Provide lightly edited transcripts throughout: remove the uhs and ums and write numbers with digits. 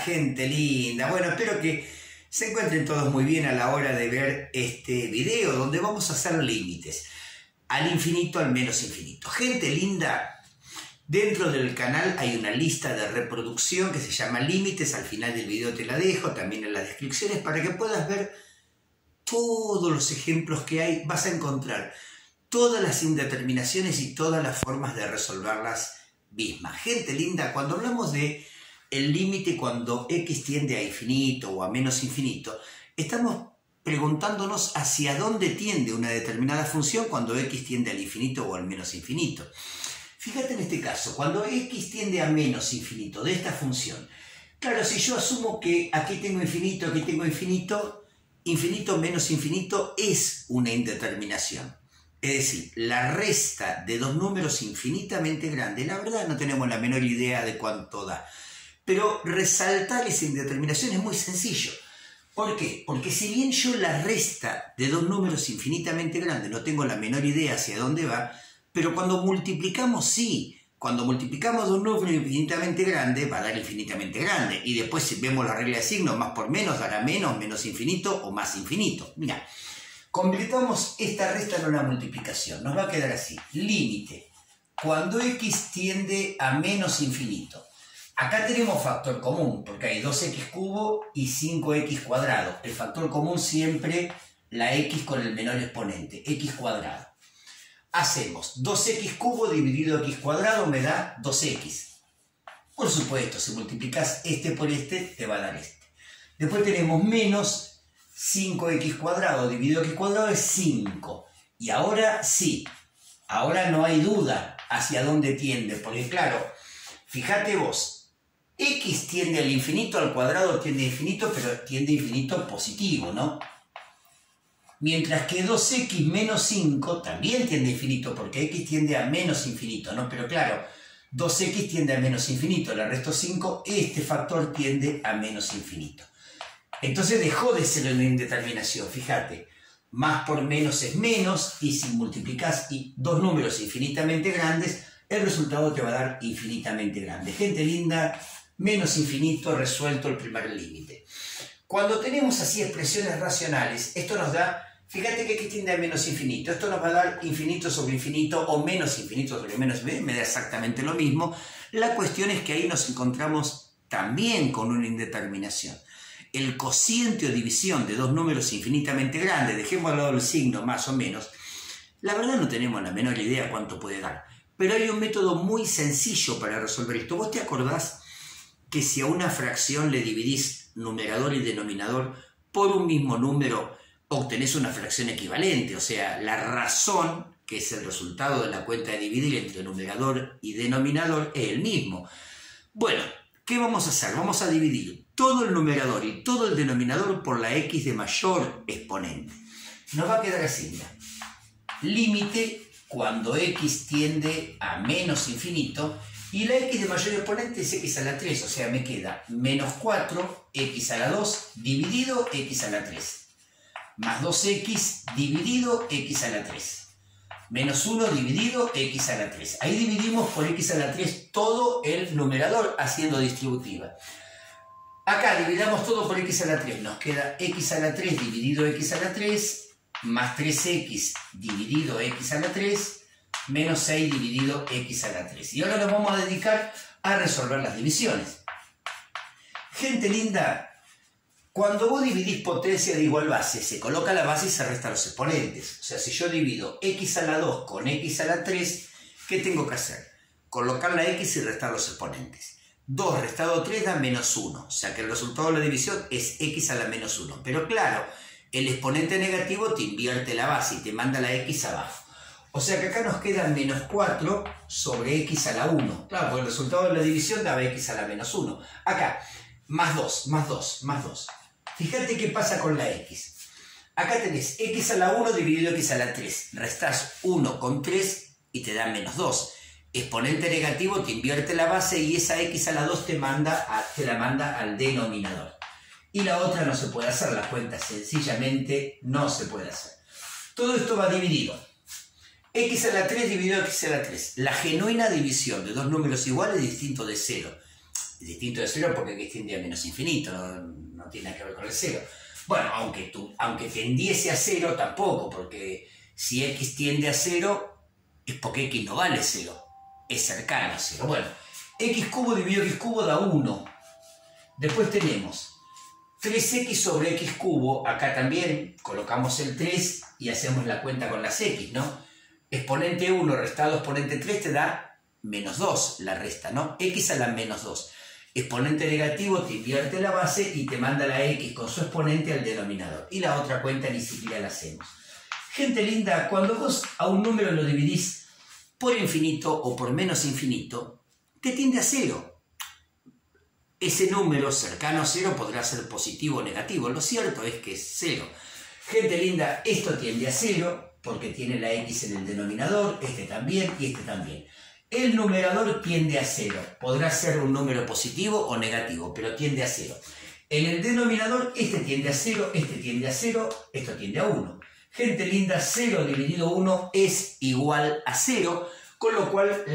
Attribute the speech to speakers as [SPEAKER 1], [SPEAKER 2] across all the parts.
[SPEAKER 1] gente linda. Bueno, espero que se encuentren todos muy bien a la hora de ver este video donde vamos a hacer límites. Al infinito, al menos infinito. Gente linda, dentro del canal hay una lista de reproducción que se llama límites. Al final del video te la dejo, también en las descripciones, para que puedas ver todos los ejemplos que hay. Vas a encontrar todas las indeterminaciones y todas las formas de resolverlas mismas. Gente linda, cuando hablamos de el límite cuando x tiende a infinito o a menos infinito, estamos preguntándonos hacia dónde tiende una determinada función cuando x tiende al infinito o al menos infinito. Fíjate en este caso, cuando x tiende a menos infinito de esta función, claro, si yo asumo que aquí tengo infinito, infinito menos infinito es una indeterminación. Es decir, la resta de dos números infinitamente grandes, la verdad no tenemos la menor idea de cuánto da. Pero resaltar esa indeterminación es muy sencillo. ¿Por qué? Porque si bien yo la resta de dos números infinitamente grandes no tengo la menor idea hacia dónde va, pero cuando multiplicamos sí. Cuando multiplicamos dos números infinitamente grandes va a dar infinitamente grande. Y después si vemos la regla de signo, más por menos dará menos, menos infinito o más infinito. Mira, completamos esta resta en una multiplicación. Nos va a quedar así. Límite. Cuando x tiende a menos infinito. Acá tenemos factor común, porque hay 2x cubo y 5x cuadrado. El factor común siempre la x con el menor exponente, x cuadrado. Hacemos 2x cubo dividido x cuadrado me da 2x. Por supuesto, si multiplicas este por este, te va a dar este. Después tenemos menos 5x cuadrado dividido x cuadrado es 5. Y ahora sí, ahora no hay duda hacia dónde tiende, porque claro, fíjate vos, x tiende al infinito, al cuadrado tiende a infinito, pero tiende a infinito positivo, ¿no? Mientras que 2x menos 5 también tiende a infinito, porque x tiende a menos infinito, ¿no? Pero claro, 2x tiende a menos infinito, le resto 5, este factor tiende a menos infinito. Entonces dejó de ser una indeterminación, fíjate. Más por menos es menos, y si multiplicas dos números infinitamente grandes, el resultado te va a dar infinitamente grande. Gente linda, menos infinito resuelto el primer límite. Cuando tenemos así expresiones racionales, esto nos da, fíjate que x tiende a menos infinito, esto nos va a dar infinito sobre infinito o menos infinito sobre menos, me da exactamente lo mismo. La cuestión es que ahí nos encontramos también con una indeterminación. El cociente o división de dos números infinitamente grandes, dejemos al lado el signo más o menos, la verdad no tenemos la menor idea cuánto puede dar. Pero hay un método muy sencillo para resolver esto. ¿Vos te acordás que si a una fracción le dividís numerador y denominador por un mismo número, obtenés una fracción equivalente? O sea, la razón, que es el resultado de la cuenta de dividir entre numerador y denominador, es el mismo. Bueno, ¿qué vamos a hacer? Vamos a dividir todo el numerador y todo el denominador por la x de mayor exponente. Nos va a quedar así, mira. Límite cuando x tiende a menos infinito, y la x de mayor exponente es x a la 3, o sea, me queda menos 4, x a la 2, dividido x a la 3. Más 2x dividido x a la 3. Menos 1 dividido x a la 3. Ahí dividimos por x a la 3 todo el numerador haciendo distributiva. Acá dividamos todo por x a la 3. Nos queda x a la 3 dividido x a la 3, más 3x dividido x a la 3, menos 6 dividido x a la 3. Y ahora nos vamos a dedicar a resolver las divisiones. Gente linda, cuando vos dividís potencia de igual base, se coloca la base y se restan los exponentes. O sea, si yo divido x a la 2 con x a la 3, ¿qué tengo que hacer? Colocar la x y restar los exponentes. 2 restado 3 da menos 1. O sea que el resultado de la división es x a la menos 1. Pero claro, el exponente negativo te invierte la base y te manda la x abajo. O sea que acá nos queda menos 4 sobre x a la 1. Claro, porque el resultado de la división daba x a la menos 1. Acá, más 2, más 2, más 2. Fíjate qué pasa con la x. Acá tenés x a la 1 dividido x a la 3. Restás 1 con 3 y te da menos 2. Exponente negativo te invierte la base y esa x a la 2 te la manda al denominador. Y la otra no se puede hacer, la cuenta sencillamente no se puede hacer. Todo esto va dividido. X a la 3 dividido x a la 3. La genuina división de dos números iguales es distinto de 0. distinto de 0 porque x tiende a menos infinito, no tiene nada que ver con el 0. Bueno, aunque tendiese a 0 tampoco, porque si x tiende a 0 es porque x no vale 0, es cercano a 0. Bueno, x cubo dividido x cubo da 1. Después tenemos 3x sobre x cubo, acá también colocamos el 3 y hacemos la cuenta con las x, ¿no? Exponente 1 restado exponente 3 te da menos 2, la resta, ¿no? X a la menos 2. Exponente negativo te invierte la base y te manda la x con su exponente al denominador. Y la otra cuenta ni siquiera la hacemos. Gente linda, cuando vos a un número lo dividís por infinito o por menos infinito, te tiende a 0. Ese número cercano a 0 podrá ser positivo o negativo. Lo cierto es que es 0. Gente linda, esto tiende a 0 porque tiene la x en el denominador, este también y este también. El numerador tiende a 0. Podrá ser un número positivo o negativo, pero tiende a 0. En el denominador, este tiende a 0, este tiende a 0, esto tiende a 1. Gente linda, 0 dividido 1 es igual a 0, con lo cual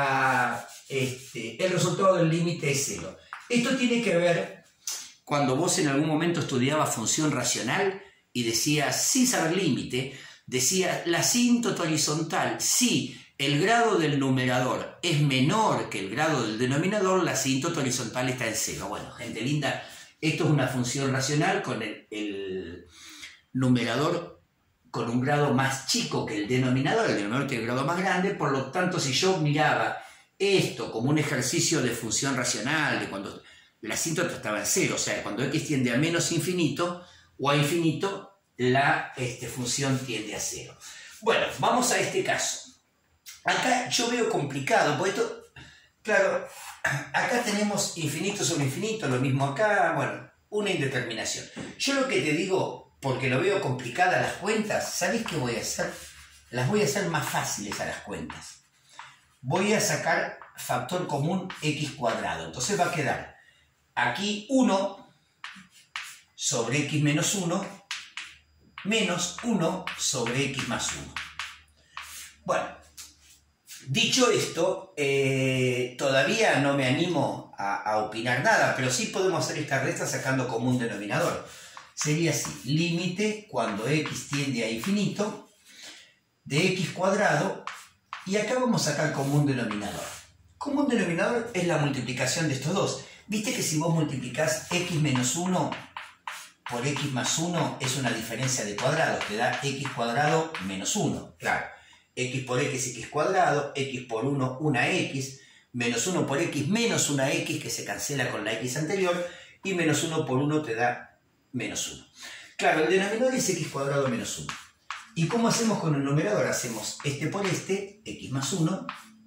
[SPEAKER 1] el resultado del límite es 0. Esto tiene que ver cuando vos en algún momento estudiabas función racional y decías, sin saber límite, decías la asíntota horizontal. Si el grado del numerador es menor que el grado del denominador, la asíntota horizontal está en 0. Bueno, gente linda, esto es una función racional con el numerador con un grado más chico que el denominador tiene el grado más grande, por lo tanto, si yo miraba esto como un ejercicio de función racional, de cuando la asíntota estaba en 0, o sea, cuando x tiende a menos infinito o a infinito, la función tiende a 0. Bueno, vamos a este caso. Acá yo veo complicado, porque esto, claro, acá tenemos infinito sobre infinito, lo mismo acá, bueno, una indeterminación. Yo lo que te digo, porque lo veo complicadas las cuentas, ¿sabés qué voy a hacer? Las voy a hacer más fáciles a las cuentas. Voy a sacar factor común x cuadrado. Entonces va a quedar aquí 1 sobre x menos 1 menos 1 sobre x más 1. Bueno, dicho esto, todavía no me animo a opinar nada, pero sí podemos hacer esta resta sacando común denominador. Sería así, límite cuando x tiende a infinito de x cuadrado. Y acá vamos a sacar común denominador. Común denominador es la multiplicación de estos dos. Viste que si vos multiplicás x menos 1 por x más 1 es una diferencia de cuadrados. Te da x cuadrado menos 1. Claro, x por x cuadrado, x por 1, una x, menos 1 por x menos una x que se cancela con la x anterior, y menos 1 por 1 te da menos 1. Claro, el denominador es x cuadrado menos 1. ¿Y cómo hacemos con el numerador? Hacemos este por este, x más 1,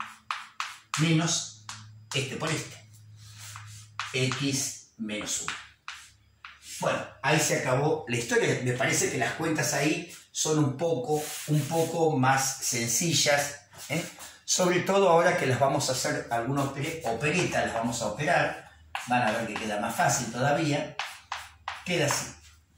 [SPEAKER 1] menos este por este, x menos 1. Bueno, ahí se acabó la historia. Me parece que las cuentas ahí son un poco más sencillas, ¿eh? Sobre todo ahora que las vamos a hacer algunas operetas, las vamos a operar. Van a ver que queda más fácil todavía. Queda así.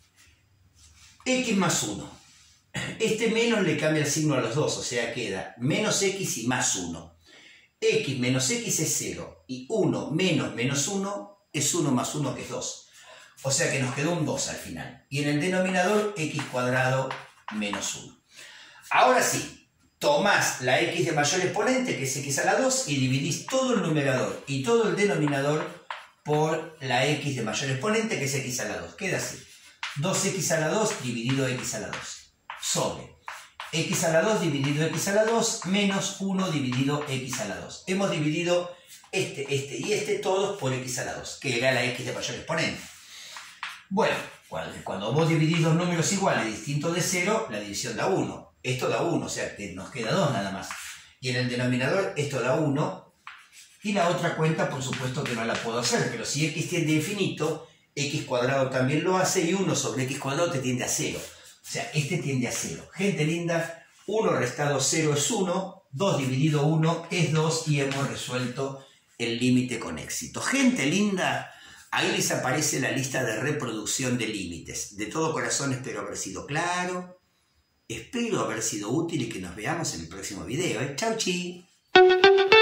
[SPEAKER 1] X más 1. Este menos le cambia el signo a los dos, o sea, queda menos x y más 1. X menos x es 0, y 1 menos menos 1 es 1 más 1, que es 2. O sea que nos quedó un 2 al final. Y en el denominador, x cuadrado menos 1. Ahora sí, tomás la x de mayor exponente, que es x a la 2, y dividís todo el numerador y todo el denominador por la x de mayor exponente, que es x a la 2. Queda así. 2x a la 2 dividido x a la 2. Sobre x a la 2 dividido x a la 2 menos 1 dividido x a la 2. Hemos dividido este y este todos por x a la 2, que era la x de mayor exponente. Bueno, cuando vos dividís dos números iguales distintos de 0, la división da 1. Esto da 1, o sea que nos queda 2 nada más. Y en el denominador esto da 1. Y la otra cuenta, por supuesto que no la puedo hacer, pero si x tiende a infinito, x cuadrado también lo hace, y 1 sobre x cuadrado te tiende a 0. O sea, este tiende a 0. Gente linda, 1 restado 0 es 1, 2 dividido 1 es 2 y hemos resuelto el límite con éxito. Gente linda, ahí les aparece la lista de reproducción de límites. De todo corazón espero haber sido claro, espero haber sido útil y que nos veamos en el próximo video. Chau, chi.